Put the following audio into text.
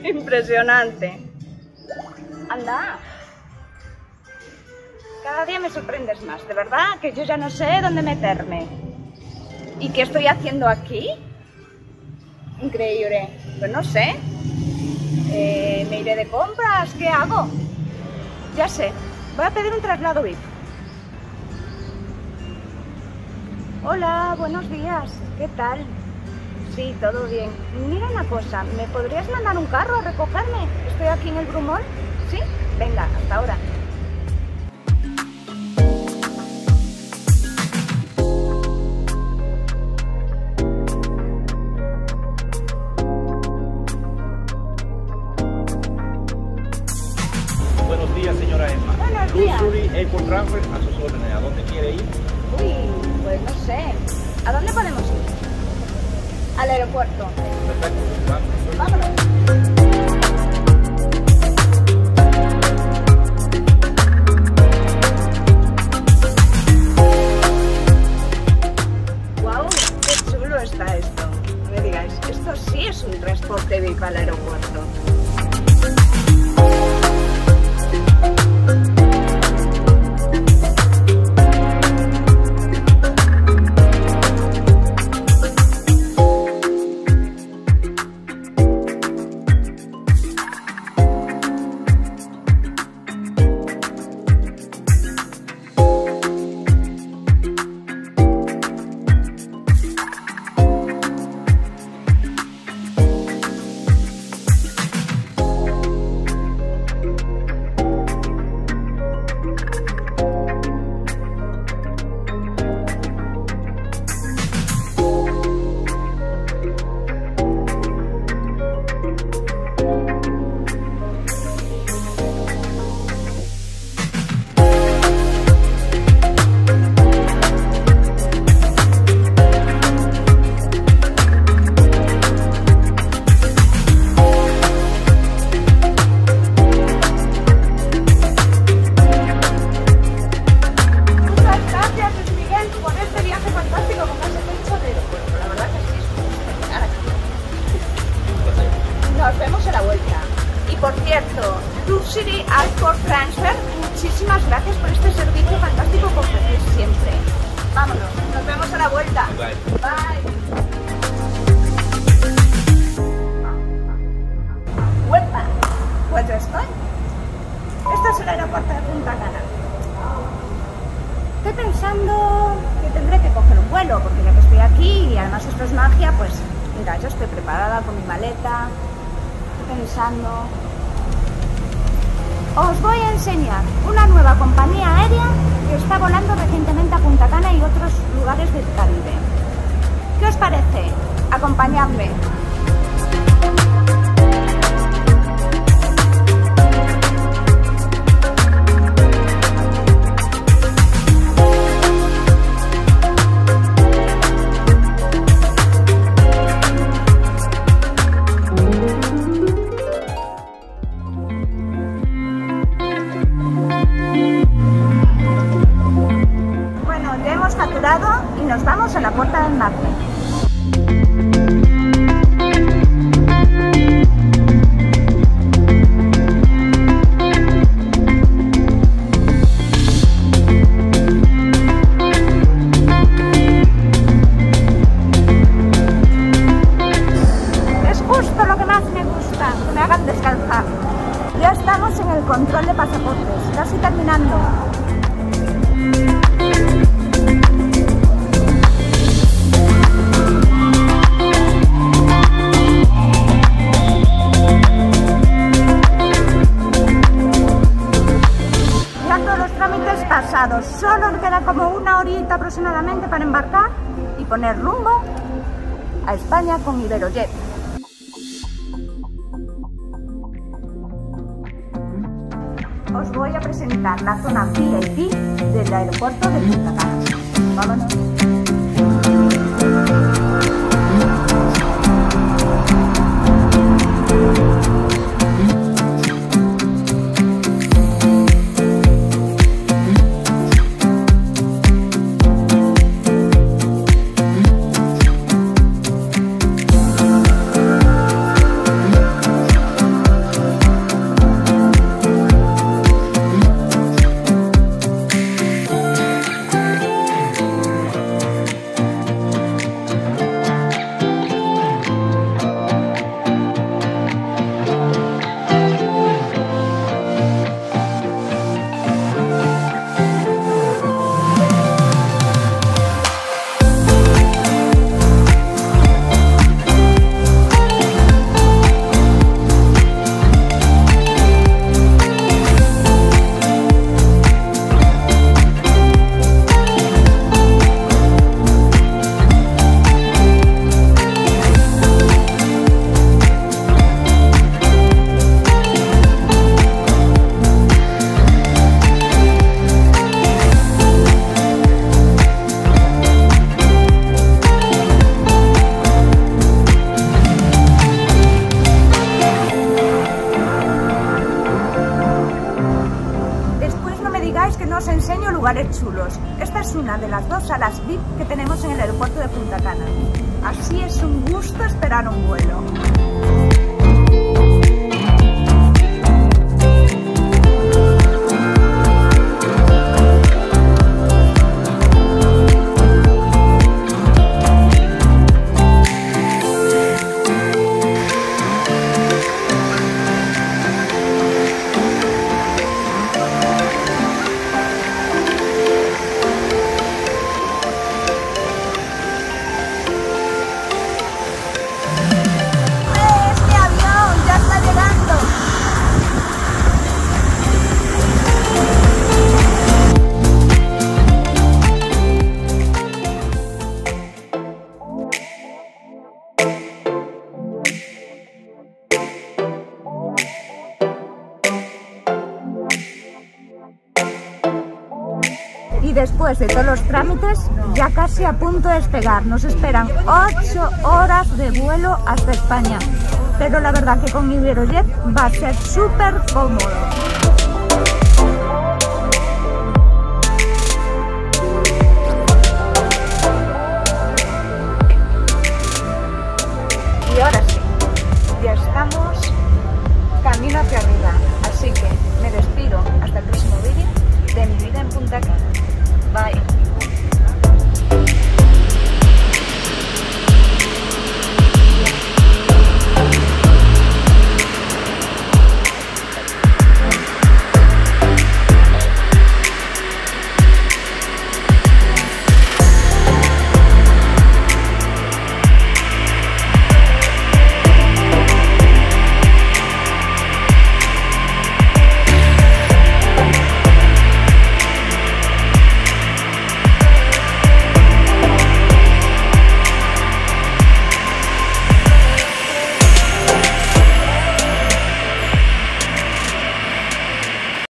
Impresionante. Anda. Cada día me sorprendes más, de verdad, que yo ya no sé dónde meterme. ¿Y qué estoy haciendo aquí? Increíble. Pues no sé. Me iré de compras, ¿qué hago? Ya sé, voy a pedir un traslado VIP. Hola, buenos días, ¿qué tal? Sí, todo bien. Mira una cosa, ¿me podrías mandar un carro a recogerme? Estoy aquí en el Brumón. ¿Sí? Venga, hasta ahora. Buenos días, señora Emma. Buenos días. Luxury Airport Transfer, a sus órdenes. ¿A dónde quiere ir? Uy, pues no sé. ¿A dónde podemos ir? Al aeropuerto. Perfecto, vamos. Vámonos. Guau, qué chulo está esto. No me digáis, esto sí es un transporte VIP al aeropuerto. Nos vemos a la vuelta. Y por cierto, Luxury Airport Transfer, muchísimas gracias por este servicio fantástico que ofrecéis siempre. Vámonos, nos vemos a la vuelta. Bye. Bye. ¡Huepa! Pues ya estoy. Este es el aeropuerto de Punta Cana. Estoy pensando que tendré que coger un vuelo, porque ya que estoy aquí y además esto es magia, pues mira, yo estoy preparada con mi maleta. Pensando. Os voy a enseñar una nueva compañía aérea que está volando recientemente a Punta Cana y otros lugares del Caribe. ¿Qué os parece? Acompañadme. Y nos vamos a la Puerta del Norte. Es justo lo que más me gusta, que me hagan descansar. Ya estamos en el control de pasaportes, casi terminando. Solo queda como una horita aproximadamente para embarcar y poner rumbo a España con Iberojet. Os voy a presentar la zona VIP del aeropuerto de Punta Cana. Vámonos. lugares chulos. Esta es una de las 2 salas VIP que tenemos en el aeropuerto de Punta Cana. Así es un gusto esperar un vuelo. Y después de todos los trámites, ya casi a punto de despegar. Nos esperan 8 horas de vuelo hasta España. Pero la verdad que con Iberojet va a ser súper cómodo. Y ahora sí, ya estamos camino hacia arriba. Así que me despido hasta el próximo vídeo de mi vida en Punta Cana. Bye.